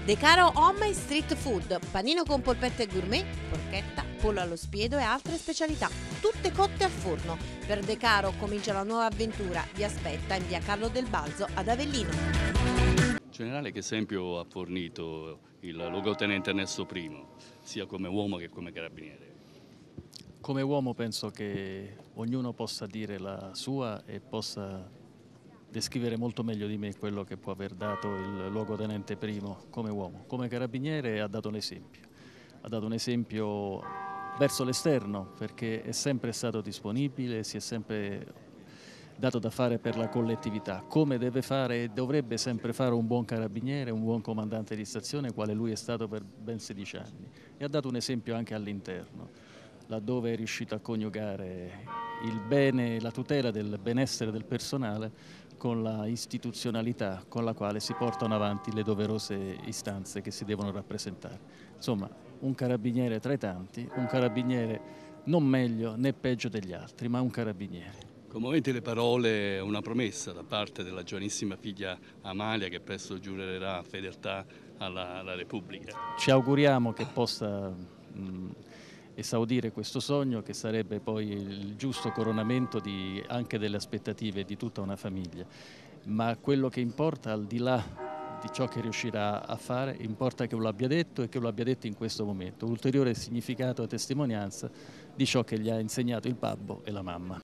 De Caro Home e Street Food, panino con polpette gourmet, porchetta, pollo allo spiedo e altre specialità, tutte cotte al forno. Per De Caro comincia la nuova avventura, vi aspetta in via Carlo del Balzo ad Avellino. Generale, che esempio ha fornito il luogotenente Ernesto I, sia come uomo che come carabiniere? Come uomo penso che ognuno possa dire la sua e possa descrivere molto meglio di me quello che può aver dato il luogotenente primo come uomo. Come carabiniere ha dato un esempio. Ha dato un esempio verso l'esterno perché è sempre stato disponibile, si è sempre dato da fare per la collettività, come deve fare e dovrebbe sempre fare un buon carabiniere, un buon comandante di stazione, quale lui è stato per ben 16 anni. E ha dato un esempio anche all'interno, laddove è riuscito a coniugare il bene, la tutela del benessere del personale con la istituzionalità con la quale si portano avanti le doverose istanze che si devono rappresentare. Insomma, un carabiniere tra i tanti, un carabiniere non meglio né peggio degli altri, ma un carabiniere. Commoventi le parole, una promessa da parte della giovanissima figlia Amalia che presto giurerà fedeltà alla Repubblica. Ci auguriamo che possa esaudire questo sogno, che sarebbe poi il giusto coronamento anche delle aspettative di tutta una famiglia. Ma quello che importa, al di là di ciò che riuscirà a fare, importa che lo abbia detto e che lo abbia detto in questo momento. Ulteriore significato e testimonianza di ciò che gli ha insegnato il babbo e la mamma.